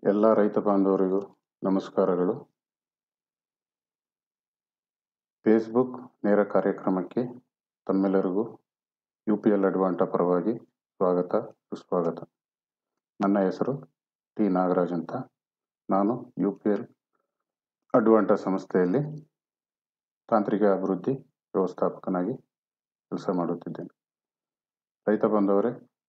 ಎಲ್ಲ ರೈತ ಬಾಂಧವರಿಗೂ ನಮಸ್ಕಾರಗಳು. ಫೇಸ್ಬುಕ್ ನೇರ ಕಾರ್ಯಕ್ರಮಕ್ಕೆ ತಮ್ಮೆಲ್ಲರಿಗೂ UPL ಅಡ್ವಾಂಟ ಪರವಾಗಿ ಸ್ವಾಗತ ಸುಸ್ವಾಗತ. ನನ್ನ ಹೆಸರು ಟಿ ನಾಗರಾಜ್ ಅಂತ. ನಾನು UPL ಅಡ್ವಾಂಟ ಸಂಸ್ಥೆಯಲ್ಲಿ ತಾಂತ್ರಿಕ ಅಭಿವೃದ್ಧಿ ವ್ಯವಸ್ಥಾಪಕನಾಗಿ ಕೆಲಸ ಮಾಡುತ್ತಿದ್ದೇನೆ. ರೈತ ಬಾಂಧವರೇ,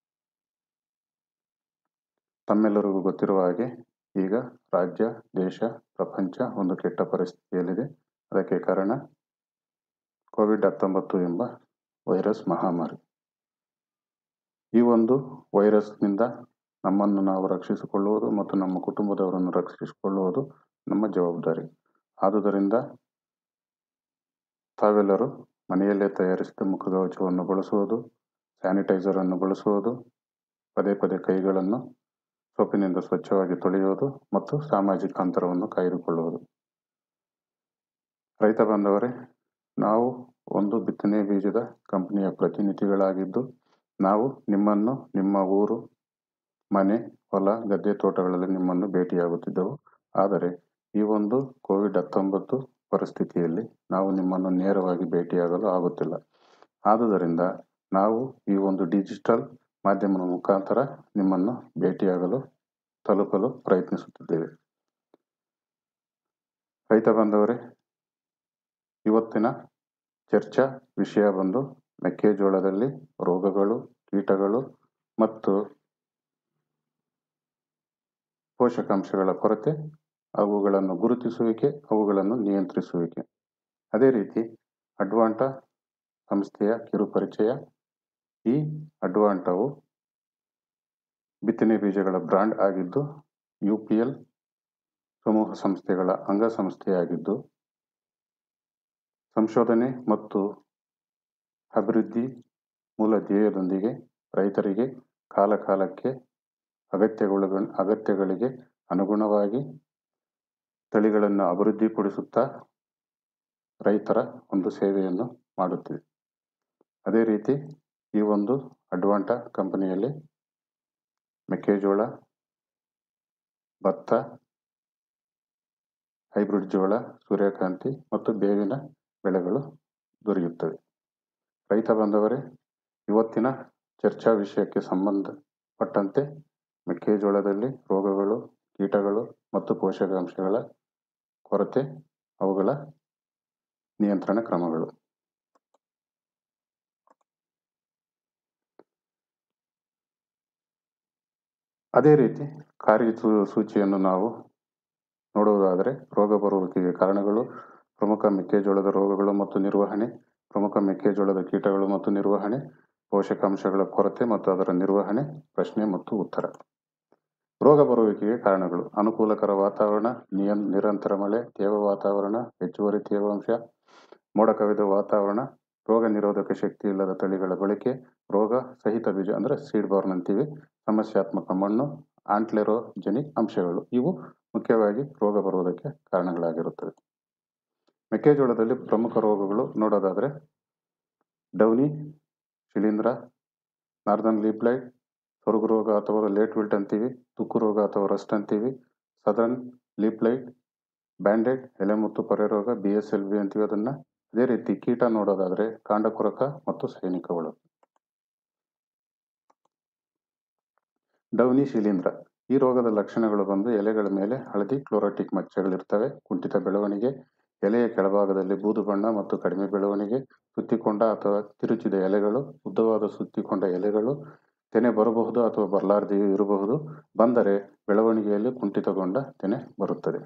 ತಮ್ಮೆಲ್ಲರಿಗೂ ಗೊತ್ತಿರುವ ಹಾಗೆ ಈಗ ರಾಜ್ಯ, ದೇಶ, ಪ್ರಪಂಚ ಒಂದು ಕೆಟ್ಟ ಪರಿಸ್ಥಿತಿಯಲ್ಲಿದೆ. ಅದಕ್ಕೆ ಕಾರಣ ಕೋವಿಡ್-19 ಎಂಬ ವೈರಸ್ ಮಹಾಮಾರಿ. ಈ ಒಂದು ವೈರಸ್ನಿಂದ ನಮ್ಮನ್ನು ನಾವು ರಕ್ಷಿಸಿಕೊಳ್ಳುವುದು ಮತ್ತು ನಮ್ಮ ಕುಟುಂಬದವರನ್ನು ರಕ್ಷಿಸಿಕೊಳ್ಳುವುದು ನಮ್ಮ ಜವಾಬ್ದಾರಿ. ಆದುದರಿಂದ ತಾವೆಲ್ಲರೂ ಮನೆಯಲ್ಲೇ ತಯಾರಿಸಿದ ಮುಖಗವಚವನ್ನು ಬಳಸುವುದು, ಸ್ಯಾನಿಟೈಸರ್ ಅನ್ನು ಬಳಸುವುದು, ಪದೇ ಪದೇ ಕೈಗಳನ್ನು ಸೋಪಿನಿಂದ ಸ್ವಚ್ಛವಾಗಿ ತೊಳೆಯುವುದು ಮತ್ತು ಸಾಮಾಜಿಕ ಅಂತರವನ್ನು ಕಾಯ್ದುಕೊಳ್ಳುವುದು. ರೈತ ಬಾಂಧವರೇ, ನಾವು ಒಂದು ಬಿತ್ತನೆ ಬೀಜದ ಕಂಪನಿಯ ಪ್ರತಿನಿಧಿಗಳಾಗಿದ್ದು, ನಾವು ನಿಮ್ಮನ್ನು ನಿಮ್ಮ ಊರು, ಮನೆ, ಹೊಲ, ಗದ್ದೆ, ತೋಟಗಳಲ್ಲಿ ನಿಮ್ಮನ್ನು ಭೇಟಿಯಾಗುತ್ತಿದ್ದೆವು. ಆದರೆ ಈ ಒಂದು ಕೋವಿಡ್-19 ಪರಿಸ್ಥಿತಿಯಲ್ಲಿ ನಾವು ನಿಮ್ಮನ್ನು ನೇರವಾಗಿ ಭೇಟಿಯಾಗಲು ಆಗುತ್ತಿಲ್ಲ. ಆದುದರಿಂದ ನಾವು ಈ ಒಂದು ಡಿಜಿಟಲ್ ಮಾಧ್ಯಮದ ಮುಖಾಂತರ ನಿಮ್ಮನ್ನು ಭೇಟಿಯಾಗಲು ತಲುಪಲು ಪ್ರಯತ್ನಿಸುತ್ತಿದ್ದೇವೆ. ರೈತ ಬಾಂಧವರೇ, ಇವತ್ತಿನ ಚರ್ಚಾ ವಿಷಯ ಬಂದು ಮೆಕ್ಕೆಜೋಳದಲ್ಲಿ ರೋಗಗಳು, ಕೀಟಗಳು ಮತ್ತು ಪೋಷಕಾಂಶಗಳ ಕೊರತೆ, ಅವುಗಳನ್ನು ಗುರುತಿಸುವಿಕೆ, ಅವುಗಳನ್ನು ನಿಯಂತ್ರಿಸುವಿಕೆ. ಅದೇ ರೀತಿ ಅಡ್ವಾಂಟ ಸಂಸ್ಥೆಯ ಕಿರುಪರಿಚಯ. ಈ ಅಡ್ವಾಂಟವು ಬಿತ್ತನೆ ಬೀಜಗಳ ಬ್ರಾಂಡ್ ಆಗಿದ್ದು, UPL ಸಮೂಹ ಸಂಸ್ಥೆಗಳ ಅಂಗಸಂಸ್ಥೆಯಾಗಿದ್ದು, ಸಂಶೋಧನೆ ಮತ್ತು ಅಭಿವೃದ್ಧಿ ಮೂಲ ಧ್ಯೇಯದೊಂದಿಗೆ ರೈತರಿಗೆ ಕಾಲಕಾಲಕ್ಕೆ ಅಗತ್ಯಗಳಿಗೆ ಅನುಗುಣವಾಗಿ ತಳಿಗಳನ್ನು ಅಭಿವೃದ್ಧಿಪಡಿಸುತ್ತಾ ರೈತರ ಒಂದು ಸೇವೆಯನ್ನು ಮಾಡುತ್ತಿದೆ. ಅದೇ ರೀತಿ ಈ ಒಂದು ಅಡ್ವಾಂಟ ಕಂಪನಿಯಲ್ಲಿ ಮೆಕ್ಕೆಜೋಳ, ಭತ್ತ, ಹೈಬ್ರಿಡ್ ಜೋಳ, ಸೂರ್ಯಕಾಂತಿ ಮತ್ತು ಬೇವಿನ ಬೆಳೆಗಳು ದೊರೆಯುತ್ತವೆ. ರೈತ ಬಾಂಧವರೇ, ಇವತ್ತಿನ ಚರ್ಚಾ ವಿಷಯಕ್ಕೆ ಸಂಬಂಧಪಟ್ಟಂತೆ ಮೆಕ್ಕೆಜೋಳದಲ್ಲಿ ರೋಗಗಳು, ಕೀಟಗಳು ಮತ್ತು ಪೋಷಕಾಂಶಗಳ ಕೊರತೆ, ಅವುಗಳ ನಿಯಂತ್ರಣ ಕ್ರಮಗಳು. ಅದೇ ರೀತಿ ಕಾರ್ಯಸೂಚಿಯನ್ನು ನಾವು ನೋಡುವುದಾದರೆ, ರೋಗ ಬರುವಿಕೆಗೆ ಕಾರಣಗಳು, ಪ್ರಮುಖ ಮೆಕ್ಕೆಜೋಳದ ರೋಗಗಳು ಮತ್ತು ನಿರ್ವಹಣೆ, ಪ್ರಮುಖ ಮೆಕ್ಕೆಜೋಳದ ಕೀಟಗಳು ಮತ್ತು ನಿರ್ವಹಣೆ, ಪೋಷಕಾಂಶಗಳ ಕೊರತೆ ಮತ್ತು ಅದರ ನಿರ್ವಹಣೆ, ಪ್ರಶ್ನೆ ಮತ್ತು ಉತ್ತರ. ರೋಗ ಬರುವಿಕೆಗೆ ಕಾರಣಗಳು: ಅನುಕೂಲಕರ ವಾತಾವರಣ, ನಿರಂತರ ಮಳೆ, ತೇವ ವಾತಾವರಣ, ಹೆಚ್ಚುವರಿ ತೇವಾಂಶ, ಮೋಡ ಕವಿದ ವಾತಾವರಣ, ರೋಗ ನಿರೋಧಕ ಶಕ್ತಿ ಇಲ್ಲದ ತಳಿಗಳ ಬಳಕೆ, ರೋಗ ಸಹಿತ ಬೀಜ ಅಂದರೆ ಸೀಡ್ ಬಾರ್ನ್ ಅಂತೀವಿ, ಸಮಸ್ಯಾತ್ಮಕ ಮಣ್ಣು, ಆಂಟ್ಲೆರೋಜೆನಿಕ್ ಅಂಶಗಳು. ಇವು ಮುಖ್ಯವಾಗಿ ರೋಗ ಬರುವುದಕ್ಕೆ ಕಾರಣಗಳಾಗಿರುತ್ತವೆ. ಮೆಕ್ಕೆಜೋಳದಲ್ಲಿ ಪ್ರಮುಖ ರೋಗಗಳು ನೋಡೋದಾದರೆ, ಡೌನಿ ಶಿಲೀಂಧ್ರ, ನಾರ್ದರ್ನ್ ಲೀಫ್ ಬ್ಲೈಟ್, ಸೊರಗು ರೋಗ ಅಥವಾ ಲೇಟ್ ವಿಲ್ಟ್ ಅಂತೀವಿ, ತುಕ್ಕು ರೋಗ ಅಥವಾ ರಸ್ಟ್ ಅಂತೀವಿ, ಸದರ್ನ್ ಲೀಫ್ ಬ್ಲೈಟ್, ಬ್ಯಾಂಡೆಡ್ ಎಲೆ ಮತ್ತು ಪೊರೆ ರೋಗ, BSLV ಅಂತೀವಿ ಅದನ್ನ. ಅದೇ ರೀತಿ ಕೀಟ ನೋಡೋದಾದರೆ ಕಾಂಡಕೊರಕ ಮತ್ತು ಸೈನಿಕ ಹುಳು. ಡೌನಿ ಶಿಲೀಂಧ್ರ, ಈ ರೋಗದ ಲಕ್ಷಣಗಳು ಬಂದು ಎಲೆಗಳ ಮೇಲೆ ಹಳದಿ ಕ್ಲೋರೋಟಿಕ್ ಮಚ್ಚೆಗಳಿರ್ತವೆ, ಕುಂಠಿತ ಬೆಳವಣಿಗೆ, ಎಲೆಯ ಕೆಳಭಾಗದಲ್ಲಿ ಬೂದು ಬಣ್ಣ ಮತ್ತು ಕಡಿಮೆ ಬೆಳವಣಿಗೆ, ಸುತ್ತಿಕೊಂಡ ಅಥವಾ ತಿರುಚಿದ ಎಲೆಗಳು, ಉದ್ದವಾದ ಸುತ್ತಿಕೊಂಡ ಎಲೆಗಳು, ತೆನೆ ಬರಬಹುದು ಅಥವಾ ಬರಲಾರದೆಯೂ ಇರಬಹುದು. ಬಂದರೆ ಬೆಳವಣಿಗೆಯಲ್ಲಿ ಕುಂಠಿತಗೊಂಡ ತೆನೆ ಬರುತ್ತದೆ.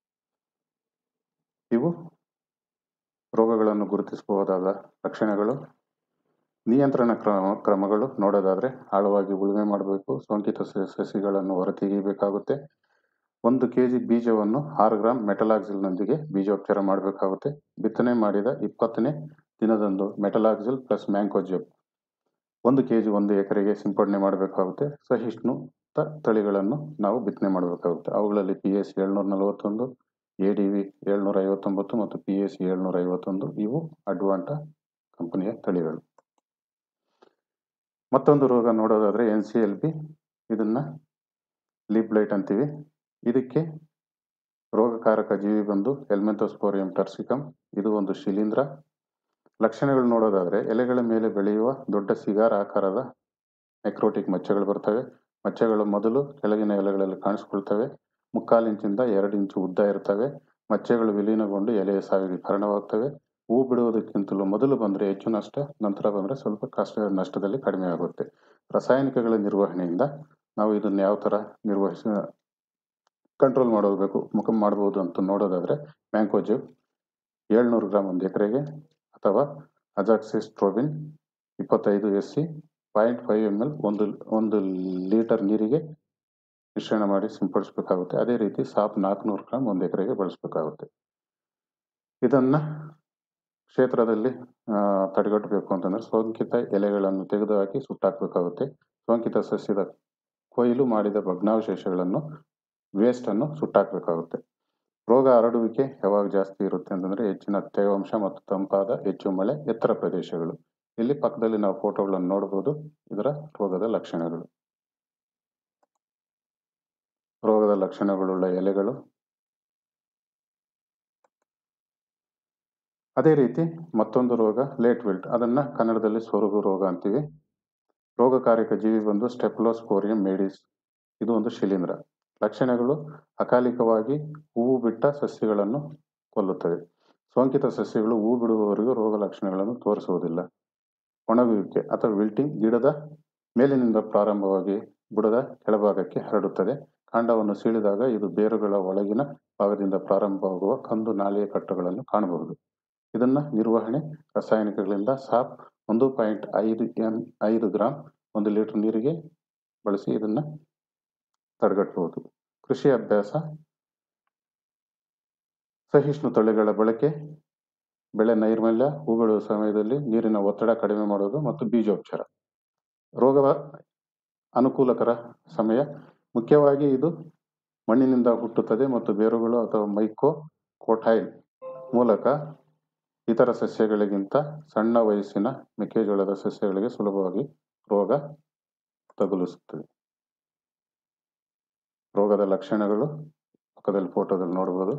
ಇವು ರೋಗಗಳನ್ನು ಗುರುತಿಸಬಹುದಾದ ಲಕ್ಷಣಗಳು. ನಿಯಂತ್ರಣ ಕ್ರಮಗಳು ನೋಡೋದಾದರೆ, ಆಳವಾಗಿ ಉಳುಮೆ ಮಾಡಬೇಕು, ಸೋಂಕಿತ ಸಸಿಗಳನ್ನು ಹೊರತೆಗೆಯಬೇಕಾಗುತ್ತೆ, 1 kg ಬೀಜವನ್ನು 6 ಗ್ರಾಂ ಮೆಟಲಾಕ್ಸಿಲ್ನೊಂದಿಗೆ ಬೀಜೋಪಚಾರ ಮಾಡಬೇಕಾಗುತ್ತೆ. ಬಿತ್ತನೆ ಮಾಡಿದ 20ನೇ ದಿನದಂದು ಮೆಟಲಾಕ್ಸಿಲ್ ಪ್ಲಸ್ ಮ್ಯಾಂಕೋಜೆಬ್ 1 kg 1 ಎಕರೆಗೆ ಸಿಂಪಡಣೆ ಮಾಡಬೇಕಾಗುತ್ತೆ. ಸಹಿಷ್ಣುತ ತಳಿಗಳನ್ನು ನಾವು ಬಿತ್ತನೆ ಮಾಡಬೇಕಾಗುತ್ತೆ. ಅವುಗಳಲ್ಲಿ PS 741, ADV 759 ಮತ್ತು PS 751 ಇವು ಅಡ್ವಾಂಟ ಕಂಪನಿಯ ತಳಿಗಳು. ಮತ್ತೊಂದು ರೋಗ ನೋಡೋದಾದರೆ NCLB, ಇದನ್ನ ಲೀಫ್ ಬ್ಲೈಟ್ ಅಂತೀವಿ. ಇದಕ್ಕೆ ರೋಗಕಾರಕ ಜೀವಿ ಬಂದು ಹೆಲ್ಮೆಂಥೋಸ್ಪೋರಿಯಂ ಟರ್ಸಿಕಮ್. ಇದು ಒಂದು ಶಿಲೀಂಧ್ರ. ಲಕ್ಷಣಗಳು ನೋಡೋದಾದ್ರೆ ಎಲೆಗಳ ಮೇಲೆ ಬೆಳೆಯುವ ದೊಡ್ಡ ಸಿಗಾರ ಆಕಾರದ ನೆಕ್ರೋಟಿಕ್ ಮಚ್ಚೆಗಳು ಬರ್ತವೆ. ಮಚ್ಚೆಗಳು ಮೊದಲು ಕೆಳಗಿನ ಎಲೆಗಳಲ್ಲಿ ಕಾಣಿಸ್ಕೊಳ್ತವೆ. 3/4 ಇಂಚಿಂದ 2 ಇಂಚು ಉದ್ದ ಇರ್ತವೆ. ಮಚ್ಚೆಗಳು ವಿಲೀನಗೊಂಡು ಎಲೆಯ ಸಾವಿಗೆ ಕಾರಣವಾಗ್ತವೆ. ಹೂ ಬಿಡುವುದಕ್ಕಿಂತಲೂ ಮೊದಲು ಬಂದರೆ ಹೆಚ್ಚು ನಷ್ಟ, ನಂತರ ಬಂದರೆ ಸ್ವಲ್ಪ ನಷ್ಟದಲ್ಲಿ ಕಡಿಮೆ ಆಗುತ್ತೆ. ರಾಸಾಯನಿಕಗಳ ನಿರ್ವಹಣೆಯಿಂದ ನಾವು ಇದನ್ನು ಯಾವ ಥರ ಕಂಟ್ರೋಲ್ ಮಾಡಬಹುದು ಅಂತ ನೋಡೋದಾದ್ರೆ ಮ್ಯಾಂಕೋಜಿವ್ 700 ಗ್ರಾಮ್ 1 ಎಕರೆಗೆ ಅಥವಾ ಅಜಾಕ್ಸಿಸ್ಟ್ರೋಬಿನ್ 25 SC 0.5 ml 1 ಲೀಟರ್ ನೀರಿಗೆ ಮಿಶ್ರಣ ಮಾಡಿ ಸಿಂಪಡಿಸಬೇಕಾಗುತ್ತೆ. ಅದೇ ರೀತಿ ಸಾಪ್ 400 ಗ್ರಾಮ್ 1 ಎಕರೆಗೆ ಬಳಸಬೇಕಾಗುತ್ತೆ. ಇದನ್ನ ಕ್ಷೇತ್ರದಲ್ಲಿ ತಡೆಗಟ್ಟಬೇಕು ಅಂತಂದ್ರೆ ಸೋಂಕಿತ ಎಲೆಗಳನ್ನು ತೆಗೆದುಹಾಕಿ ಸುಟ್ಟಾಕಬೇಕಾಗುತ್ತೆ. ಸೋಂಕಿತ ಸಸ್ಯದ ಕೊಯ್ಲು ಮಾಡಿದ ಭಗ್ನಾವಶೇಷಗಳನ್ನು ವೇಸ್ಟ್ ಅನ್ನು ಸುಟ್ಟಾಕಬೇಕಾಗುತ್ತೆ. ರೋಗ ಹರಡುವಿಕೆ ಯಾವಾಗ ಜಾಸ್ತಿ ಇರುತ್ತೆ ಅಂತಂದ್ರೆ ಹೆಚ್ಚಿನ ತೇವಾಂಶ ಮತ್ತು ತಂಪಾದ ಹೆಚ್ಚು ಮಳೆ ಎತ್ತರ ಪ್ರದೇಶಗಳು. ಇಲ್ಲಿ ಪಕ್ಕದಲ್ಲಿ ನಾವು ಫೋಟೋಗಳನ್ನು ನೋಡಬಹುದು. ಇದರ ರೋಗದ ಲಕ್ಷಣಗಳುಳ್ಳ ಎಲೆಗಳು. ಅದೇ ರೀತಿ ಮತ್ತೊಂದು ರೋಗ ಲೇಟ್ ವಿಲ್ಟ್, ಅದನ್ನ ಕನ್ನಡದಲ್ಲಿ ಸೊರಗು ರೋಗ ಅಂತೀವಿ. ರೋಗಕಾರಕ ಜೀವಿ ಬಂದು ಸ್ಟೆಪ್ಲೋಸ್ಪೋರಿಯಂ ಮೇಡಿಸ್. ಇದು ಒಂದು ಶಿಲೀಂಧ್ರ. ಲಕ್ಷಣಗಳು ಅಕಾಲಿಕವಾಗಿ ಹೂವು ಬಿಟ್ಟ ಸಸ್ಯಗಳನ್ನು ಕೊಲ್ಲುತ್ತವೆ. ಸೋಂಕಿತ ಸಸ್ಯಗಳು ಹೂ ಬಿಡುವವರೆಗೂ ರೋಗ ಲಕ್ಷಣಗಳನ್ನು ತೋರಿಸುವುದಿಲ್ಲ. ಒಣಗುವಿಕೆ ಅಥವಾ ವಿಲ್ಟಿಂಗ್, ಗಿಡದ ಮೇಲಿನಿಂದ ಪ್ರಾರಂಭವಾಗಿ ಬುಡದ ಕೆಳಭಾಗಕ್ಕೆ ಹರಡುತ್ತದೆ. ಕಾಂಡವನ್ನು ಸೀಳಿದಾಗ ಇದು ಬೇರುಗಳ ಒಳಗಿನ ಭಾಗದಿಂದ ಪ್ರಾರಂಭವಾಗುವ ಕಂದು ನಾಲಿಯ ಕಟ್ಟುಗಳನ್ನು ಕಾಣಬಹುದು. ಇದನ್ನ ನಿರ್ವಹಣೆ ರಾಸಾಯನಿಕಗಳಿಂದ ಸಾಪ್ 1.5 ಗ್ರಾಂ 1 ಲೀಟರ್ ನೀರಿಗೆ ಬಳಸಿ ಇದನ್ನ ತಡೆಗಟ್ಟಬಹುದು. ಕೃಷಿ ಅಭ್ಯಾಸ: ಸಹಿಷ್ಣು ತಳಿಗಳ ಬಳಕೆ, ಬೆಳೆ ನೈರ್ಮಲ್ಯ, ಹೂ ಬಿಡುವ ಸಮಯದಲ್ಲಿ ನೀರಿನ ಒತ್ತಡ ಕಡಿಮೆ ಮಾಡುವುದು ಮತ್ತು ಬೀಜೋಪಚಾರ. ರೋಗ ಅನುಕೂಲಕರ ಸಮಯ: ಮುಖ್ಯವಾಗಿ ಇದು ಮಣ್ಣಿನಿಂದ ಹುಟ್ಟುತ್ತದೆ ಮತ್ತು ಬೇರುಗಳು ಅಥವಾ ಮೈಕೋ ಕೋಟೈಲ್ ಮೂಲಕ ಇತರ ಸಸ್ಯಗಳಿಗಿಂತ ಸಣ್ಣ ವಯಸ್ಸಿನ ಮೆಕ್ಕೆಜೋಳದ ಸಸ್ಯಗಳಿಗೆ ಸುಲಭವಾಗಿ ರೋಗ ತಗುಲಿಸುತ್ತದೆ. ರೋಗದ ಲಕ್ಷಣಗಳು ಪಕ್ಕದಲ್ಲಿ ಫೋಟೋದಲ್ಲಿ ನೋಡಬಹುದು.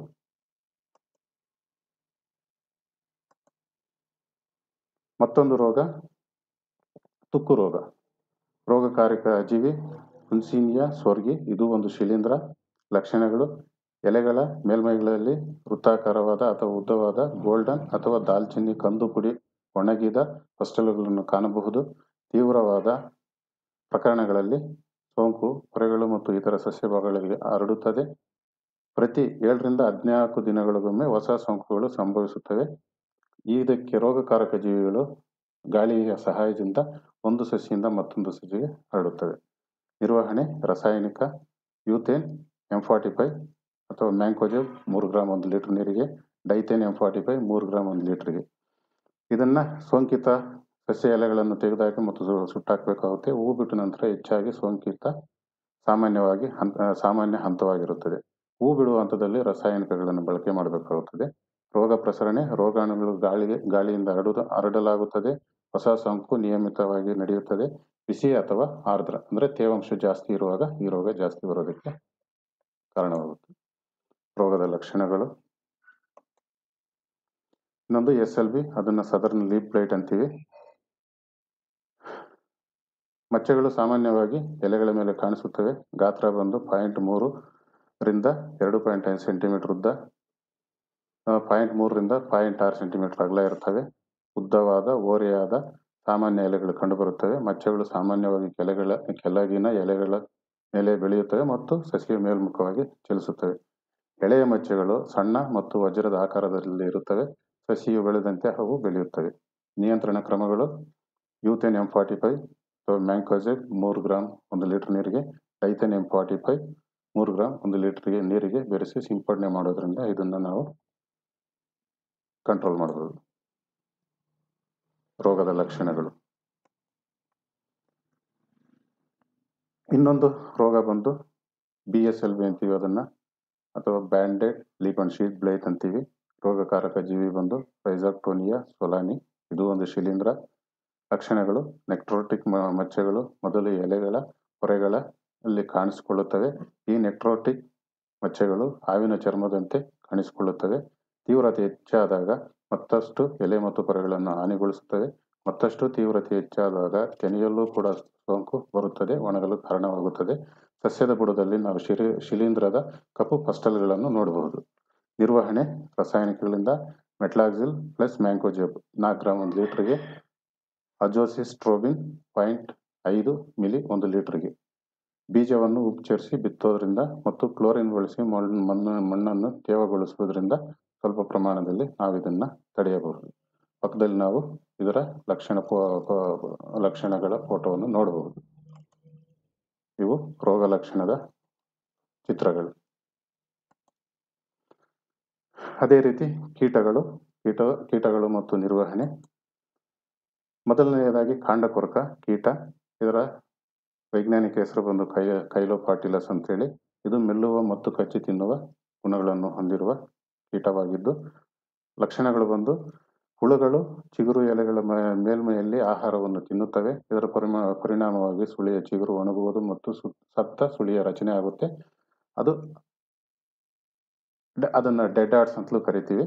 ಮತ್ತೊಂದು ರೋಗ ತುಕ್ಕು ರೋಗ. ರೋಗಕಾರಕ ಜೀವಿ ಹುನ್ಸಿನಿಯಾ ಸ್ವರ್ಗಿ. ಇದು ಒಂದು ಶಿಲೀಂಧ್ರ. ಲಕ್ಷಣಗಳು: ಎಲೆಗಳ ಮೇಲ್ಮೈಗಳಲ್ಲಿ ವೃತ್ತಾಕಾರವಾದ ಅಥವಾ ಉದ್ದವಾದ ಗೋಲ್ಡನ್ ಅಥವಾ ದಾಲ್ಚಿನ್ನಿ ಕಂದು ಪುಡಿ ಒಣಗಿದ ಪಸ್ಟಲುಗಳನ್ನು ಕಾಣಬಹುದು. ತೀವ್ರವಾದ ಪ್ರಕರಣಗಳಲ್ಲಿ ಸೋಂಕು ಪೊರೆಗಳು ಮತ್ತು ಇತರ ಸಸ್ಯ ಭಾಗಗಳಿಗೆ ಹರಡುತ್ತದೆ. ಪ್ರತಿ 7 ರಿಂದ 14 ದಿನಗಳಿಗೊಮ್ಮೆ ಹೊಸ ಸೋಂಕುಗಳು ಸಂಭವಿಸುತ್ತವೆ. ಇದಕ್ಕೆ ರೋಗಕಾರಕ ಜೀವಿಗಳು ಗಾಳಿಯ ಸಹಾಯದಿಂದ ಒಂದು ಸಸಿಯಿಂದ ಮತ್ತೊಂದು ಸಸಿಗೆ ಹರಡುತ್ತವೆ. ನಿರ್ವಹಣೆ ರಾಸಾಯನಿಕ: ಯೂಥೇನ್ M45 ಅಥವಾ ಮ್ಯಾಂಕೋಜೆಬ್ 3 ಗ್ರಾಂ 1 ಲೀಟರ್ ನೀರಿಗೆ, ಡೈಥೇನ್ M45 3 ಗ್ರಾಂ 1 ಲೀಟರ್ಗೆ. ಇದನ್ನ ಸೋಂಕಿತ ಸಸ್ಯ ಎಲೆಗಳನ್ನು ತೆಗೆದುಹಾಕಿ ಮತ್ತು ಸುಟ್ಟಾಕಬೇಕಾಗುತ್ತೆ. ಹೂ ಬಿಟ್ಟ ನಂತರ ಹೆಚ್ಚಾಗಿ ಸೋಂಕಿತ ಸಾಮಾನ್ಯ ಹಂತವಾಗಿರುತ್ತದೆ. ಹೂ ಬಿಡುವ ಹಂತದಲ್ಲಿ ರಾಸಾಯನಿಕಗಳನ್ನು ಬಳಕೆ ಮಾಡಬೇಕಾಗುತ್ತದೆ. ರೋಗ ಪ್ರಸರಣೆ: ರೋಗಾಣುಗಳು ಗಾಳಿಯಿಂದ ಹರಡಲಾಗುತ್ತದೆ. ಹೊಸ ಸೋಂಕು ನಿಯಮಿತವಾಗಿ ನಡೆಯುತ್ತದೆ. ಬಿಸಿ ಅಥವಾ ಆರ್ದ್ರ ಅಂದ್ರೆ ತೇವಾಂಶ ಜಾಸ್ತಿ ಇರುವಾಗ ಈ ರೋಗ ಜಾಸ್ತಿ ಬರೋದಕ್ಕೆ ಕಾರಣವಾಗುತ್ತೆ. ರೋಗದ ಲಕ್ಷಣಗಳು: ಇನ್ನೊಂದು SLB, ಅದನ್ನ ಸದರ್ನ್ ಲೀಫ್ ಬ್ಲೈಟ್ ಅಂತೀವಿ. ಮಚ್ಚೆಗಳು ಸಾಮಾನ್ಯವಾಗಿ ಎಲೆಗಳ ಮೇಲೆ ಕಾಣಿಸುತ್ತವೆ. ಗಾತ್ರ ಬಂದು 0.3 ರಿಂದ 2.5 ಸೆಂಟಿಮೀಟರ್ ಉದ್ದ, 0.3 ರಿಂದ 0.6 ಸೆಂಟಿಮೀಟರ್ ಅಗಲ ಇರುತ್ತವೆ. ಉದ್ದವಾದ ಓರೆಯಾದ ಸಾಮಾನ್ಯ ಎಲೆಗಳು ಕಂಡುಬರುತ್ತವೆ. ಮಚ್ಚೆಗಳು ಸಾಮಾನ್ಯವಾಗಿ ಕೆಳಗಿನ ಎಲೆಗಳ ಮೇಲೆ ಬೆಳೆಯುತ್ತವೆ ಮತ್ತು ಸಸಿಯ ಮೇಲ್ಮುಖವಾಗಿ ಚಲಿಸುತ್ತವೆ. ಎಳೆಯ ಮಚ್ಚೆಗಳು ಸಣ್ಣ ಮತ್ತು ವಜ್ರದ ಆಕಾರದಲ್ಲಿ ಇರುತ್ತವೆ. ಸಸಿಯು ಬೆಳೆದಂತೆ ಅವು ಬೆಳೆಯುತ್ತವೆ. ನಿಯಂತ್ರಣ ಕ್ರಮಗಳು: ಯೂಥೇನ್ M45 ಅಥವಾ ಮ್ಯಾಂಕೋಜೆಬ್ 3 ಗ್ರಾಂ 1 ಲೀಟರ್ ನೀರಿಗೆ, ಡೈಥೇನ್ M45 3 ಗ್ರಾಂ 1 ಲೀಟರ್ ನೀರಿಗೆ ಬೆರೆಸಿ ಸಿಂಪಡಣೆ ಮಾಡೋದ್ರಿಂದ ಇದನ್ನ ನಾವು ಕಂಟ್ರೋಲ್ ಮಾಡಬಹುದು. ರೋಗದ ಲಕ್ಷಣಗಳು: ಇನ್ನೊಂದು ರೋಗ ಬಂದು BSLB ಅಂತೀವಿ ಅದನ್ನ, ಅಥವಾ banded leaf and sheath blight ಅಂತೀವಿ. ರೋಗಕಾರಕ ಜೀವಿ ಬಂದು ರೈಜಾಕ್ಟೋನಿಯಾ ಸೊಲಾನಿ. ಇದು ಒಂದು ಶಿಲೀಂಧ್ರ. ಲಕ್ಷಣಗಳು: ನೆಕ್ರೋಟಿಕ್ ಮಚ್ಚೆಗಳು ಮೊದಲು ಎಲೆಗಳ ಪೊರೆಗಳಲ್ಲಿ ಕಾಣಿಸಿಕೊಳ್ಳುತ್ತವೆ. ಈ ನೆಕ್ರೋಟಿಕ್ ಮಚ್ಚೆಗಳು ಹಾವಿನ ಚರ್ಮದಂತೆ ಕಾಣಿಸಿಕೊಳ್ಳುತ್ತವೆ. ತೀವ್ರತೆ ಹೆಚ್ಚಾದಾಗ ಮತ್ತಷ್ಟು ಎಲೆ ಮತ್ತು ಪೊರೆಗಳನ್ನು ಹಾನಿಗೊಳಿಸುತ್ತವೆ. ಮತ್ತಷ್ಟು ತೀವ್ರತೆ ಹೆಚ್ಚಾದಾಗ ತೆನೆಯಲ್ಲೂ ಕೂಡ ಸೋಂಕು ಬರುತ್ತದೆ, ಒಣಗಲು ಕಾರಣವಾಗುತ್ತದೆ. ಸಸ್ಯದ ಬುಡದಲ್ಲಿ ನಾವು ಶಿಲೀಂಧ್ರದ ಕಪ್ಪು ಪಸ್ಟಲ್ಗಳನ್ನು ನೋಡಬಹುದು. ನಿರ್ವಹಣೆ: ರಾಸಾಯನಿಕಗಳಿಂದ ಮೆಟ್ಲಾಕ್ಸಿಲ್ ಪ್ಲಸ್ ಮ್ಯಾಂಕೋಜೆಬ್ 4 ಗ್ರಾಂ 1 ಲೀಟರ್ಗೆ, ಅಜೋಸಿಸ್ಟ್ರೋಬಿನ್ 0.5 ಮಿಲಿ 1 ಲೀಟರ್ಗೆ. ಬೀಜವನ್ನು ಉಪಚರಿಸಿ ಬಿತ್ತೋದ್ರಿಂದ ಮತ್ತು ಕ್ಲೋರಿನ್ ಬಳಸಿ ಮಣ್ಣನ್ನು ತೇವಗೊಳಿಸುವುದರಿಂದ ಸ್ವಲ್ಪ ಪ್ರಮಾಣದಲ್ಲಿ ನಾವು ಇದನ್ನು ತಡೆಯಬಹುದು. ಪಕ್ಕದಲ್ಲಿ ನಾವು ಇದರ ಲಕ್ಷಣಗಳ ಫೋಟೋವನ್ನು ನೋಡಬಹುದು. ಇವು ರೋಗ ಲಕ್ಷಣದ ಚಿತ್ರಗಳು. ಅದೇ ರೀತಿ ಕೀಟಗಳು ಮತ್ತು ನಿರ್ವಹಣೆ. ಮೊದಲನೆಯದಾಗಿ ಕಾಂಡ ಕೊರಕ ಕೀಟ. ಇದರ ವೈಜ್ಞಾನಿಕ ಹೆಸರು ಬಂದು ಕೈಲೋಪಾಟಿಲಸ್ ಅಂತೇಳಿ. ಇದು ಮೆಲ್ಲುವ ಮತ್ತು ಕಚ್ಚಿ ತಿನ್ನುವ ಗುಣಗಳನ್ನು ಹೊಂದಿರುವ ಕೀಟವಾಗಿದ್ದು, ಲಕ್ಷಣಗಳು ಬಂದು ಹುಳುಗಳು ಚಿಗುರು ಎಲೆಗಳ ಮೇಲ್ಮೈಯಲ್ಲಿ ಆಹಾರವನ್ನು ತಿನ್ನುತ್ತವೆ. ಇದರ ಪರಿಣಾಮವಾಗಿ ಸುಳಿಯ ಚಿಗುರು ಒಣಗುವುದು ಮತ್ತು ಸತ್ತ ಸುಳಿಯ ರಚನೆ ಆಗುತ್ತೆ. ಅದನ್ನು ಡೆಡ್ ಆರ್ಟ್ಸ್ ಅಂತಲೂ ಕರಿತೀವಿ.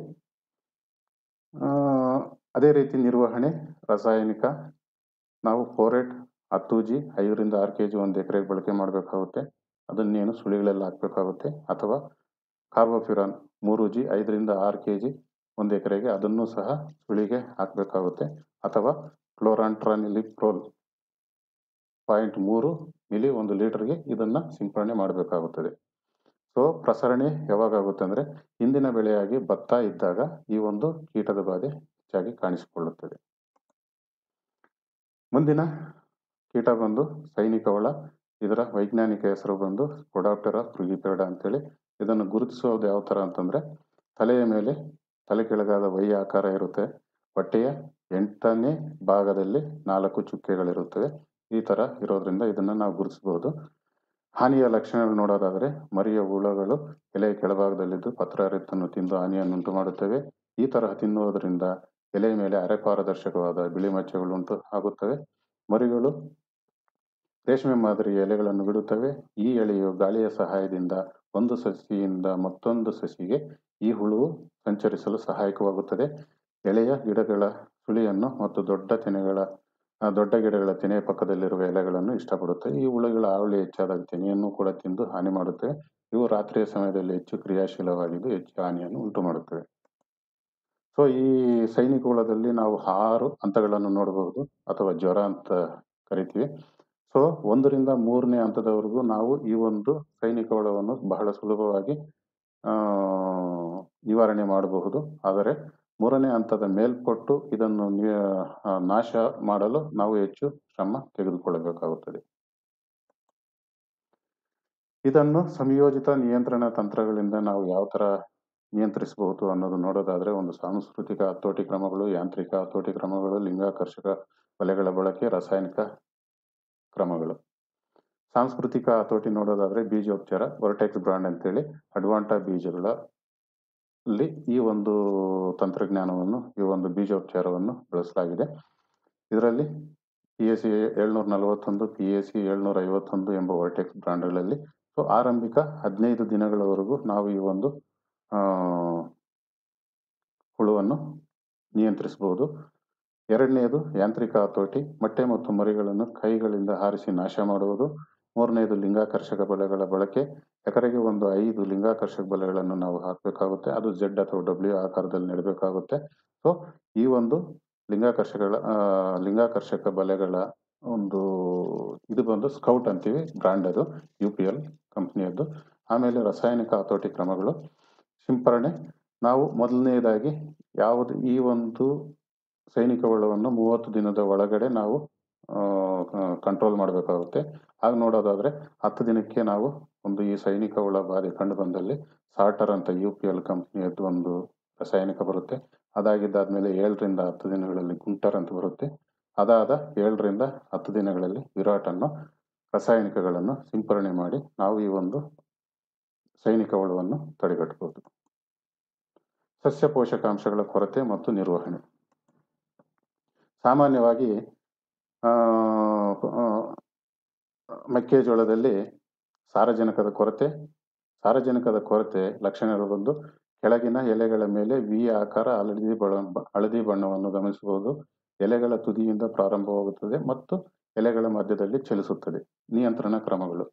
ಅದೇ ರೀತಿ ನಿರ್ವಹಣೆ: ರಾಸಾಯನಿಕ ನಾವು ಫೋರೇಟ್ 10 G 5ರಿಂದ 6 kg 1 ಎಕರೆಗೆ ಬಳಕೆ ಮಾಡಬೇಕಾಗುತ್ತೆ. ಅದನ್ನೇನು ಸುಳಿಗಳೆಲ್ಲ ಹಾಕಬೇಕಾಗುತ್ತೆ. ಅಥವಾ ಕಾರ್ಬೋಫ್ಯೂರಾನ್ 3 G 5ರಿಂದ 6 kg 1 ಎಕರೆಗೆ, ಅದನ್ನು ಸಹ ಸುಳಿಗೆ ಹಾಕಬೇಕಾಗುತ್ತೆ. ಅಥವಾ ಕ್ಲೋರಾಂಟ್ರಾನಿಲಿಪ್ರೋಲ್ 0.3 ಮಿಲಿ 1 ಲೀಟರ್ಗೆ ಇದನ್ನು ಸಿಂಪಡಣೆ ಮಾಡಬೇಕಾಗುತ್ತದೆ. ಸೊ ಪ್ರಸರಣೆ ಯಾವಾಗ ಆಗುತ್ತೆ ಅಂದರೆ, ಹಿಂದಿನ ಬೆಳೆಯಾಗಿ ಭತ್ತ ಇದ್ದಾಗ ಈ ಒಂದು ಕೀಟದ ಬಾಧೆ ಹೆಚ್ಚಾಗಿ ಕಾಣಿಸಿಕೊಳ್ಳುತ್ತದೆ. ಮುಂದಿನ ಕೀಟ ಬಂದು ಸೈನಿಕ ಹುಳ. ಇದರ ವೈಜ್ಞಾನಿಕ ಹೆಸರು ಬಂದು ಸ್ಪೊಡಾಪ್ಟೆರಾ ಫ್ರುಗಿಪೇರಾ ಅಂತೇಳಿ. ಇದನ್ನು ಗುರುತಿಸೋದು ಯಾವ ಥರ ಅಂತಂದರೆ, ತಲೆಯ ಮೇಲೆ ತಲೆ ಕೆಳಗಾದ ವೈ ಆಕಾರ ಇರುತ್ತೆ. ಹೊಟ್ಟೆಯ 8ನೇ ಭಾಗದಲ್ಲಿ 4 ಚುಕ್ಕೆಗಳಿರುತ್ತವೆ. ಈ ಥರ ಇರೋದ್ರಿಂದ ಇದನ್ನು ನಾವು ಗುರುತಿಸಬಹುದು. ಹಾನಿಯ ಲಕ್ಷಣಗಳು ನೋಡೋದಾದರೆ, ಮರಿಯ ಹುಳಗಳು ಎಲೆಯ ಕೆಳಭಾಗದಲ್ಲಿದ್ದು ಪತ್ರಹರಿತನ್ನು ತಿಂದು ಹಾನಿಯನ್ನುಂಟು ಮಾಡುತ್ತವೆ. ಈ ತರಹ ತಿನ್ನುವುದರಿಂದ ಎಲೆಯ ಮೇಲೆ ಅರೆಪಾರದರ್ಶಕವಾದ ಬಿಳಿ ಮಚ್ಚೆಗಳು ಉಂಟು ಆಗುತ್ತವೆ. ಮರಿಗಳು ರೇಷ್ಮೆ ಮಾದರಿಯ ಎಲೆಗಳನ್ನು ಬಿಡುತ್ತವೆ. ಈ ಎಳೆಯು ಗಾಳಿಯ ಸಹಾಯದಿಂದ ಒಂದು ಸಸಿಯಿಂದ ಮತ್ತೊಂದು ಸಸಿಗೆ ಈ ಹುಳುವು ಸಂಚರಿಸಲು ಸಹಾಯಕವಾಗುತ್ತದೆ. ಎಳೆಯ ಗಿಡಗಳ ಸುಳಿಯನ್ನು ಮತ್ತು ದೊಡ್ಡ ಗಿಡಗಳ ತೆನೆಯ ಪಕ್ಕದಲ್ಲಿರುವ ಎಲೆಗಳನ್ನು ಇಷ್ಟಪಡುತ್ತವೆ. ಈ ಹುಳುಗಳ ಹಾವಳಿ ಹೆಚ್ಚಾದಾಗ ತೆನೆಯನ್ನು ಕೂಡ ತಿಂದು ಹಾನಿ ಮಾಡುತ್ತವೆ. ಇವು ರಾತ್ರಿಯ ಸಮಯದಲ್ಲಿ ಹೆಚ್ಚು ಕ್ರಿಯಾಶೀಲವಾಗಿದ್ದು ಹೆಚ್ಚು ಹಾನಿಯನ್ನು ಉಂಟು ಮಾಡುತ್ತವೆ. ಸೊ ಈ ಸೈನಿಕ ಹುಳದಲ್ಲಿ ನಾವು 6 ಹಂತಗಳನ್ನು ನೋಡಬಹುದು, ಅಥವಾ ಜ್ವರ ಅಂತ ಕರಿತೀವಿ. ಸೊ 1ರಿಂದ 3ನೇ ಹಂತದವರೆಗೂ ನಾವು ಈ ಒಂದು ಸೈನಿಕ ಹುಳವನ್ನು ಬಹಳ ಸುಲಭವಾಗಿ ನಿವಾರಣೆ ಮಾಡಬಹುದು. ಆದರೆ 3ನೇ ಹಂತದ ಮೇಲ್ಪಟ್ಟು ಇದನ್ನು ನಾಶ ಮಾಡಲು ನಾವು ಹೆಚ್ಚು ಶ್ರಮ ತೆಗೆದುಕೊಳ್ಳಬೇಕಾಗುತ್ತದೆ. ಇದನ್ನು ಸಂಯೋಜಿತ ನಿಯಂತ್ರಣ ತಂತ್ರಗಳಿಂದ ನಾವು ಯಾವ ಥರ ನಿಯಂತ್ರಿಸಬಹುದು ಅನ್ನೋದು ನೋಡೋದಾದರೆ, ಒಂದು ಸಾಂಸ್ಕೃತಿಕ ಹತೋಟಿ ಕ್ರಮಗಳು, ಯಾಂತ್ರಿಕ ಹತೋಟಿ ಕ್ರಮಗಳು, ಲಿಂಗಾಕರ್ಷಕ ಬಲೆಗಳ ಬಳಕೆ, ರಾಸಾಯನಿಕ ಕ್ರಮಗಳು. ಸಾಂಸ್ಕೃತಿಕ ಹತೋಟಿ ನೋಡೋದಾದರೆ, ಬೀಜೋಪಚಾರ ವರ್ಟೆಕ್ಸ್ ಬ್ರಾಂಡ್ ಅಂತೇಳಿ ಅಡ್ವಾಂಟಾ ಬೀಜಗಳಲ್ಲಿ ಈ ಒಂದು ತಂತ್ರಜ್ಞಾನವನ್ನು, ಈ ಒಂದು ಬೀಜೋಪಚಾರವನ್ನು ಬಳಸಲಾಗಿದೆ. ಇದರಲ್ಲಿ PAC 741, PAC 751 ಎಂಬ ವರ್ಟೆಕ್ಸ್ ಬ್ರಾಂಡ್ಗಳಲ್ಲಿ ಆರಂಭಿಕ 15 ದಿನಗಳವರೆಗೂ ನಾವು ಈ ಒಂದು ಹುಳುವನ್ನು ನಿಯಂತ್ರಿಸಬಹುದು. ಎರಡನೆಯದು ಯಾಂತ್ರಿಕ ಹತೋಟಿ, ಮೊಟ್ಟೆ ಮತ್ತು ಮರಿಗಳನ್ನು ಕೈಗಳಿಂದ ಹಾರಿಸಿ ನಾಶ ಮಾಡುವುದು. ಮೂರನೆಯದು ಲಿಂಗಾಕರ್ಷಕ ಬಲೆಗಳ ಬಳಕೆ. ಎಕರೆಗೆ ಒಂದು 5 ಲಿಂಗಾಕರ್ಷಕ ಬಲೆಗಳನ್ನು ನಾವು ಹಾಕಬೇಕಾಗುತ್ತೆ. ಅದು Z ಅಥವಾ W ಆಕಾರದಲ್ಲಿ ನೆಡಬೇಕಾಗುತ್ತೆ. ಸೊ ಈ ಒಂದು ಲಿಂಗಾಕರ್ಷಕ ಬಲೆಗಳ ಒಂದು ಇದು ಬಂದು ಸ್ಕೌಟ್ ಅಂತೀವಿ, ಬ್ರಾಂಡ್ ಅದು UPL ಕಂಪ್ನಿಯದ್ದು. ಆಮೇಲೆ ರಾಸಾಯನಿಕ ಹತೋಟಿ ಕ್ರಮಗಳು. ಸಿಂಪರಣೆ ನಾವು ಮೊದಲನೆಯದಾಗಿ ಈ ಒಂದು ಸೈನಿಕ ಹುಳವನ್ನು 30 ದಿನದ ಒಳಗಡೆ ನಾವು ಕಂಟ್ರೋಲ್ ಮಾಡಬೇಕಾಗುತ್ತೆ. ಆಗ ನೋಡೋದಾದರೆ 10 ದಿನಕ್ಕೆ ನಾವು ಈ ಸೈನಿಕ ಹುಳ ಬಾಧೆ ಕಂಡು ಬಂದಲ್ಲಿ ಸಾರ್ಟರ್ ಅಂತ UPL ಕಂಪ್ನಿಯದ್ದು ಒಂದು ರಾಸಾಯನಿಕ ಬರುತ್ತೆ. ಅದಾಗಿದ್ದಾದ್ಮೇಲೆ 7ರಿಂದ 10 ದಿನಗಳಲ್ಲಿ ಗುಂಟರ್ ಅಂತ ಬರುತ್ತೆ. ಅದಾದ 7ರಿಂದ 10 ದಿನಗಳಲ್ಲಿ ವಿರಾಟ್ ಅನ್ನೋ ರಾಸಾಯನಿಕಗಳನ್ನು ಸಿಂಪರಣೆ ಮಾಡಿ ನಾವು ಈ ಒಂದು ಸೈನಿಕ ಹುಳವನ್ನು ತಡೆಗಟ್ಟಬಹುದು. ಸಸ್ಯ ಪೋಷಕಾಂಶಗಳ ಕೊರತೆ ಮತ್ತು ನಿರ್ವಹಣೆ. ಸಾಮಾನ್ಯವಾಗಿ ಮೆಕ್ಕೆಜೋಳದಲ್ಲಿ ಸಾರಜನಕದ ಕೊರತೆ, ಸಾರಜನಕದ ಕೊರತೆ ಲಕ್ಷಣಗಳು ಬಂದು ಕೆಳಗಿನ ಎಲೆಗಳ ಮೇಲೆ ವಿ ಆಕಾರ ಹಳದಿ ಬಣ್ಣವನ್ನು ಗಮನಿಸಬಹುದು. ಎಲೆಗಳ ತುದಿಯಿಂದ ಪ್ರಾರಂಭವಾಗುತ್ತದೆ ಮತ್ತು ಎಲೆಗಳ ಮಧ್ಯದಲ್ಲಿ ಚಲಿಸುತ್ತದೆ. ನಿಯಂತ್ರಣ ಕ್ರಮಗಳು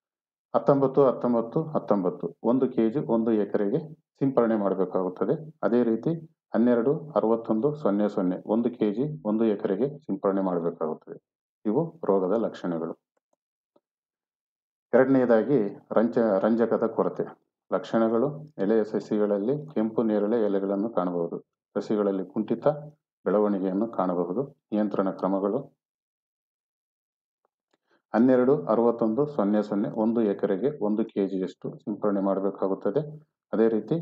19-19-19 1 kg 1 ಎಕರೆಗೆ ಸಿಂಪರಣೆ ಮಾಡಬೇಕಾಗುತ್ತದೆ. ಅದೇ ರೀತಿ 12-61-00 1 kg 1 ಎಕರೆಗೆ ಸಿಂಪರಣೆ ಮಾಡಬೇಕಾಗುತ್ತದೆ. ಇವು ರೋಗದ ಲಕ್ಷಣಗಳು. ಎರಡನೆಯದಾಗಿ ರಂಜಕದ ಕೊರತೆ ಲಕ್ಷಣಗಳು. ಎಲೆಯ ಸಸಿಗಳಲ್ಲಿ ಕೆಂಪು ನೇರಳೆ ಎಲೆಗಳನ್ನು ಕಾಣಬಹುದು. ಸಸಿಗಳಲ್ಲಿ ಕುಂಠಿತ ಬೆಳವಣಿಗೆಯನ್ನು ಕಾಣಬಹುದು. ನಿಯಂತ್ರಣ ಕ್ರಮಗಳು 12-61-00 1 ಎಕರೆಗೆ 1 kgಯಷ್ಟು ಸಿಂಪರಣೆ ಮಾಡಬೇಕಾಗುತ್ತದೆ. ಅದೇ ರೀತಿ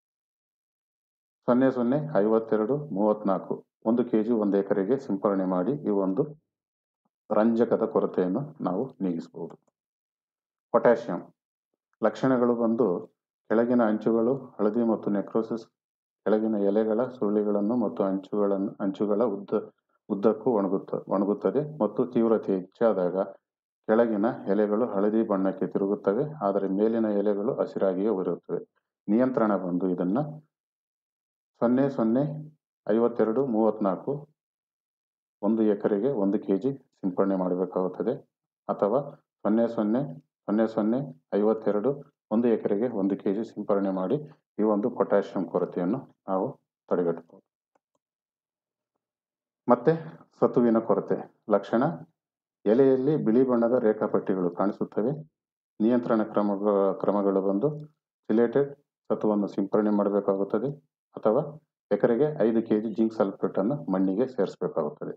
00-52-34 1 kg 1 ಎಕರೆಗೆ ಸಿಂಪರಣೆ ಮಾಡಿ ಈ ಒಂದು ರಂಜಕದ ಕೊರತೆಯನ್ನು ನಾವು ನೀಗಿಸಬಹುದು. ಪೊಟ್ಯಾಷಿಯಂ ಲಕ್ಷಣಗಳು ಬಂದು ಕೆಳಗಿನ ಅಂಚುಗಳು ಹಳದಿ ಮತ್ತು ನೆಕ್ರೋಸಿಸ್, ಕೆಳಗಿನ ಎಲೆಗಳ ಸುರುಳಿಗಳನ್ನು ಮತ್ತು ಅಂಚುಗಳ ಉದ್ದಕ್ಕೂ ಒಣಗುತ್ತದೆ ಮತ್ತು ತೀವ್ರತೆ ಹೆಚ್ಚಾದಾಗ ಕೆಳಗಿನ ಎಲೆಗಳು ಹಳದಿ ಬಣ್ಣಕ್ಕೆ ತಿರುಗುತ್ತವೆ, ಆದರೆ ಮೇಲಿನ ಎಲೆಗಳು ಹಸಿರಾಗಿಯೇ ಉಳಿಯುತ್ತವೆ. ನಿಯಂತ್ರಣ ಬಂದು ಇದನ್ನ 00-52-34 1 ಎಕರೆಗೆ 1 kg ಸಿಂಪರಣೆ ಮಾಡಬೇಕಾಗುತ್ತದೆ, ಅಥವಾ 00-00-52 1 ಎಕರೆಗೆ 1 kg ಸಿಂಪರಣೆ ಮಾಡಿ ಈ ಒಂದು ಪೊಟ್ಯಾಷಿಯಂ ಕೊರತೆಯನ್ನು ನಾವು ತಡೆಗಟ್ಟಬಹುದು. ಮತ್ತೆ ಸತುವಿನ ಕೊರತೆ ಲಕ್ಷಣ ಎಲೆಯಲ್ಲಿ ಬಿಳಿ ಬಣ್ಣದ ರೇಖಾಪಟ್ಟಿಗಳು ಕಾಣಿಸುತ್ತವೆ. ನಿಯಂತ್ರಣ ಕ್ರಮಗಳು ಬಂದು ಸಿಲೇಟೆಡ್ ಸತುವನ್ನು ಸಿಂಪರಣೆ ಮಾಡಬೇಕಾಗುತ್ತದೆ, ಅಥವಾ ಎಕರೆಗೆ 5 kg ಜಿಂಕ್ ಸಲ್ಫೇಟ್ ಅನ್ನು ಮಣ್ಣಿಗೆ ಸೇರಿಸಬೇಕಾಗುತ್ತದೆ.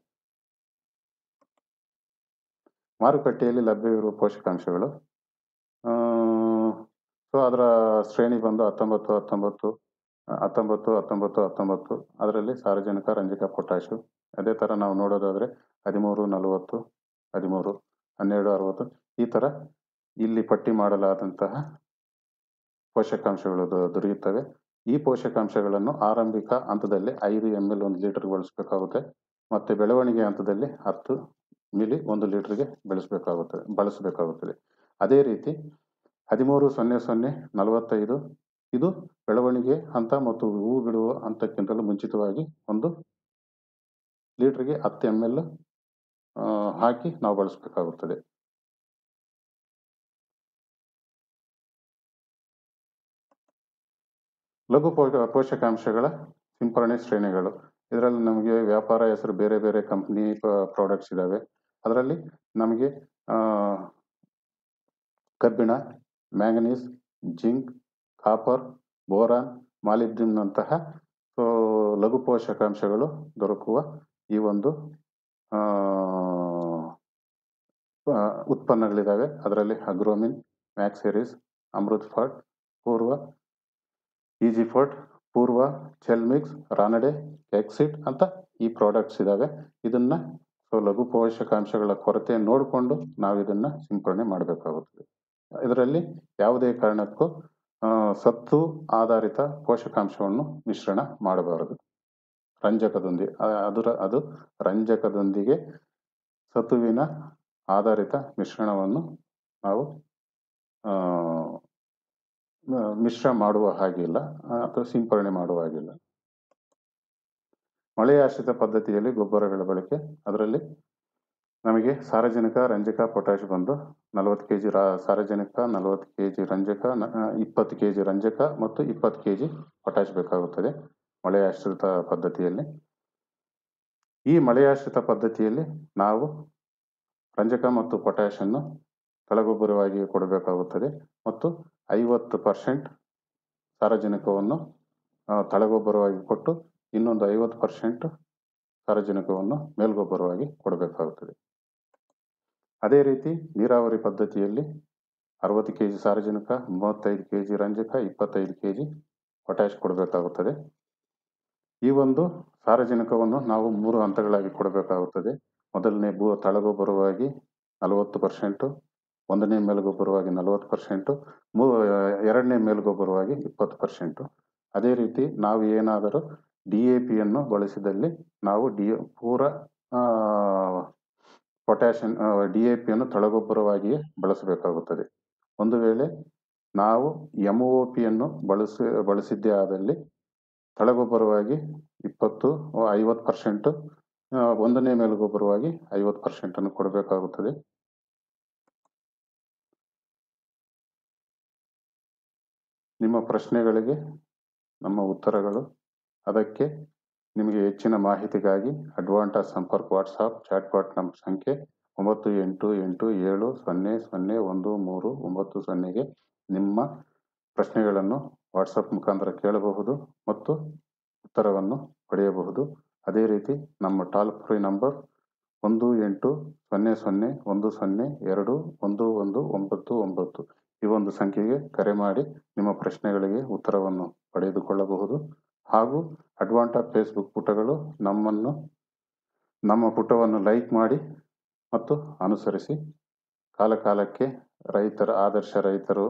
ಮಾರುಕಟ್ಟೆಯಲ್ಲಿ ಲಭ್ಯವಿರುವ ಪೋಷಕಾಂಶಗಳು ಅದರ ಶ್ರೇಣಿ ಬಂದು 19-19-19 ಅದರಲ್ಲಿ ಸಾರಜನಕ, ರಂಜಕ, ಪೊಟ್ಯಾಷು. ಅದೇ ಥರ ನಾವು ನೋಡೋದಾದರೆ 13-40, 13, 12-60 ಈ ಥರ ಇಲ್ಲಿ ಪಟ್ಟಿ ಮಾಡಲಾದಂತಹ ಪೋಷಕಾಂಶಗಳು ದೊರೆಯುತ್ತವೆ. ಈ ಪೋಷಕಾಂಶಗಳನ್ನು ಆರಂಭಿಕ ಹಂತದಲ್ಲಿ 5 ml 1 ಲೀಟರ್ಗೆ ಬಳಸಬೇಕಾಗುತ್ತೆ, ಮತ್ತು ಬೆಳವಣಿಗೆ ಹಂತದಲ್ಲಿ 10 ಮಿಲಿ 1 ಲೀಟರ್ಗೆ ಬಳಸಬೇಕಾಗುತ್ತದೆ. ಅದೇ ರೀತಿ 13-00-45 ಇದು ಬೆಳವಣಿಗೆ ಹಂತ ಮತ್ತು ಹೂ ಬಿಡುವ ಹಂತಕ್ಕಿಂತಲೂ ಮುಂಚಿತವಾಗಿ 1 ಲೀಟರ್ಗೆ 10 ml ಹಾಕಿ ನಾವು ಬಳಸಬೇಕಾಗುತ್ತದೆ. ಲಘು ಪೋಷಕಾಂಶಗಳ ಸಿಂಪರಣೆ ಶ್ರೇಣಿಗಳು. ಇದರಲ್ಲಿ ನಮಗೆ ವ್ಯಾಪಾರ ಹೆಸರು ಬೇರೆ ಬೇರೆ ಕಂಪ್ನಿ ಪ್ರಾಡಕ್ಟ್ಸ್ ಇದ್ದಾವೆ. ಅದರಲ್ಲಿ ನಮಗೆ ಕಬ್ಬಿಣ, ಮ್ಯಾಂಗನೀಸ್, ಜಿಂಕ್, ಕಾಪರ್, ಬೋರಾನ್, ಮಾಲಿಬ್ಡಿನಂತಹ ಲಘು ಪೋಷಕಾಂಶಗಳು ದೊರಕುವ ಈ ಒಂದು ಉತ್ಪನ್ನಗಳಿದ್ದಾವೆ. ಅದರಲ್ಲಿ ಅಗ್ರೋಮಿನ್, ಮ್ಯಾಕ್ಸೆರಿಸ್, ಅಮೃತ್ ಫಾರ್ಟ್, ಪೂರ್ವ, ಈಜಿ ಫೋರ್ಟ್, ಪೂರ್ವ, ಚೆಲ್ಮಿಕ್ಸ್, ರಾನಡೆ, ಎಕ್ಸಿಟ್ ಅಂತ ಈ ಪ್ರಾಡಕ್ಟ್ಸ್ ಇದ್ದಾವೆ. ಇದನ್ನ ಲಘು ಪೋಷಕಾಂಶಗಳ ಕೊರತೆ ನೋಡಿಕೊಂಡು ನಾವು ಇದನ್ನ ಸಿಂಪರಣೆ ಮಾಡಬೇಕಾಗುತ್ತದೆ. ಇದರಲ್ಲಿ ಯಾವುದೇ ಕಾರಣಕ್ಕೂ ಸತ್ತು ಆಧಾರಿತ ಪೋಷಕಾಂಶವನ್ನು ಮಿಶ್ರಣ ಮಾಡಬಾರದು. ರಂಜಕದೊಂದಿಗೆ ಅದು ರಂಜಕದೊಂದಿಗೆ ಸತುವಿನ ಆಧಾರಿತ ಮಿಶ್ರಣವನ್ನು ನಾವು ಮಿಶ್ರ ಮಾಡುವ ಹಾಗಿಲ್ಲ ಅಥವಾ ಸಿಂಪರಣೆ ಮಾಡುವ ಹಾಗಿಲ್ಲ. ಮಳೆಯಾಶ್ರಿತ ಪದ್ಧತಿಯಲ್ಲಿ ಗೊಬ್ಬರಗಳ ಬಳಕೆ. ಅದರಲ್ಲಿ ನಮಗೆ ಸಾರಜನಕ, ರಂಜಕ, ಪೊಟ್ಯಾಷ್ ಬಂದು 40 kg ಸಾರಜನಕ, 40 kg ರಂಜಕ, 20 kg ರಂಜಕ ಮತ್ತು 20 kg ಪೊಟ್ಯಾಷ್ ಬೇಕಾಗುತ್ತದೆ ಮಳೆಯಾಶ್ರಿತ ಪದ್ಧತಿಯಲ್ಲಿ. ಈ ಮಳೆಯಾಶ್ರಿತ ಪದ್ಧತಿಯಲ್ಲಿ ನಾವು ರಂಜಕ ಮತ್ತು ಪೊಟ್ಯಾಷ್ ಅನ್ನು ತಳಗೊಬ್ಬರವಾಗಿ ಕೊಡಬೇಕಾಗುತ್ತದೆ, ಮತ್ತು 50% ಸಾರಜನಕವನ್ನು ತಳಗೊಬ್ಬರವಾಗಿ ಕೊಟ್ಟು ಇನ್ನೊಂದು 50% ಸಾರಜನಕವನ್ನು ಮೇಲ್ಗೊಬ್ಬರವಾಗಿ ಕೊಡಬೇಕಾಗುತ್ತದೆ. ಅದೇ ರೀತಿ ನೀರಾವರಿ ಪದ್ಧತಿಯಲ್ಲಿ 60 kg ಸಾರಜನಕ, 35 kg ರಂಜಕ, 25 kg ಪೊಟ್ಯಾಷ್ ಕೊಡಬೇಕಾಗುತ್ತದೆ. ಈ ಒಂದು ಸಾರಜನಕವನ್ನು ನಾವು 3 ಹಂತಗಳಾಗಿ ಕೊಡಬೇಕಾಗುತ್ತದೆ. ಮೊದಲನೇ ತಳಗೊಬ್ಬರವಾಗಿ 40%, ಒಂದನೇ ಮೇಲ್ಗೊಬ್ಬರವಾಗಿ 40%, ಎರಡನೇ ಮೇಲ್ಗೊಬ್ಬರವಾಗಿ 20%. ಅದೇ ರೀತಿ ನಾವು ಏನಾದರೂ DAPಯನ್ನು ಬಳಸಿದಲ್ಲಿ ನಾವು ಪೂರ ಪೊಟ್ಯಾಷಿಯಂ DAPಯನ್ನು ತಳಗೊಬ್ಬರವಾಗಿಯೇ ಬಳಸಬೇಕಾಗುತ್ತದೆ. ಒಂದು ವೇಳೆ ನಾವು MOPಯನ್ನು ಬಳಸಿದ್ದೇ ಆದಲ್ಲಿ ತಳಗೊಬ್ಬರವಾಗಿ 50% ಒಂದನೇ ಮೇಲುಗೊಬ್ಬರವಾಗಿ 50% ಕೊಡಬೇಕಾಗುತ್ತದೆ. ನಿಮ್ಮ ಪ್ರಶ್ನೆಗಳಿಗೆ ನಮ್ಮ ಉತ್ತರಗಳು. ಅದಕ್ಕೆ ನಿಮಗೆ ಹೆಚ್ಚಿನ ಮಾಹಿತಿಗಾಗಿ ಅಡ್ವಾಂಟಾ ಸಂಪರ್ಕ್ ವಾಟ್ಸಾಪ್ ಚಾಟ್ಬಾಟ್ ನಮ್ಮ ಸಂಖ್ಯೆ 9887001390ಗೆ ನಿಮ್ಮ ಪ್ರಶ್ನೆಗಳನ್ನು ವಾಟ್ಸಪ್ ಮುಖಾಂತರ ಕೇಳಬಹುದು ಮತ್ತು ಉತ್ತರವನ್ನು ಪಡೆಯಬಹುದು. ಅದೇ ರೀತಿ ನಮ್ಮ ಟೋಲ್ ಫ್ರೀ ನಂಬರ್ 180010021199 ಈ ಒಂದು ಸಂಖ್ಯೆಗೆ ಕರೆ ಮಾಡಿ ನಿಮ್ಮ ಪ್ರಶ್ನೆಗಳಿಗೆ ಉತ್ತರವನ್ನು ಪಡೆದುಕೊಳ್ಳಬಹುದು. ಹಾಗೂ ಅಡ್ವಾಂಟಾ ಫೇಸ್ಬುಕ್ ಪುಟಗಳು ನಮ್ಮ ಪುಟವನ್ನು ಲೈಕ್ ಮಾಡಿ ಮತ್ತು ಅನುಸರಿಸಿ. ಕಾಲಕಾಲಕ್ಕೆ ಆದರ್ಶ ರೈತರು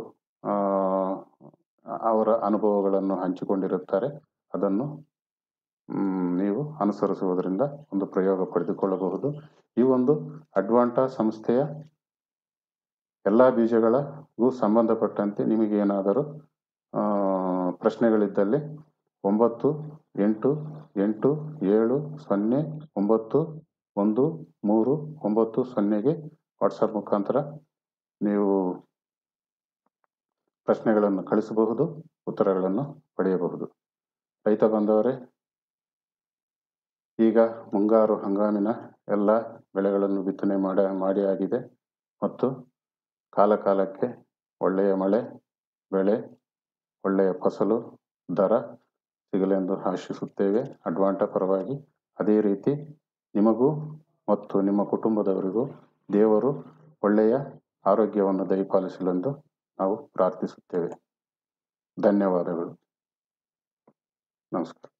ಅವರ ಅನುಭವಗಳನ್ನು ಹಂಚಿಕೊಂಡಿರುತ್ತಾರೆ. ಅದನ್ನು ನೀವು ಅನುಸರಿಸುವುದರಿಂದ ಒಂದು ಪ್ರಯೋಗ ಪಡೆದುಕೊಳ್ಳಬಹುದು. ಈ ಒಂದು ಅಡ್ವಾಂಟಾ ಸಂಸ್ಥೆಯ ಎಲ್ಲ ಬೀಜಗಳಿಗೂ ಸಂಬಂಧಪಟ್ಟಂತೆ ನಿಮಗೇನಾದರೂ ಪ್ರಶ್ನೆಗಳಿದ್ದಲ್ಲಿ 9887091390ಗೆ ವಾಟ್ಸಪ್ ಮುಖಾಂತರ ನೀವು ಪ್ರಶ್ನೆಗಳನ್ನು ಕಳಿಸಬಹುದು, ಉತ್ತರಗಳನ್ನು ಪಡೆಯಬಹುದು. ರೈತ ಬಾಂಧವರೇ, ಈಗ ಮುಂಗಾರು ಹಂಗಾಮಿನ ಎಲ್ಲ ಬೆಳೆಗಳನ್ನು ಬಿತ್ತನೆ ಮಾಡಿ ಆಗಿದೆ ಮತ್ತು ಕಾಲಕಾಲಕ್ಕೆ ಒಳ್ಳೆಯ ಮಳೆ, ಬೆಳೆ, ಒಳ್ಳೆಯ ಫಸಲು, ದರ ಸಿಗಲೆಂದು ಆಶಿಸುತ್ತೇವೆ ಅಡ್ವಾಂಟಾ ಪರವಾಗಿ. ಅದೇ ರೀತಿ ನಿಮಗೂ ಮತ್ತು ನಿಮ್ಮ ಕುಟುಂಬದವರಿಗೂ ದೇವರು ಒಳ್ಳೆಯ ಆರೋಗ್ಯವನ್ನು ದಯಪಾಲಿಸಲೆಂದು ನಾವು ಪ್ರಾರ್ಥಿಸುತ್ತೇವೆ. ಧನ್ಯವಾದಗಳು. ನಮಸ್ಕಾರ.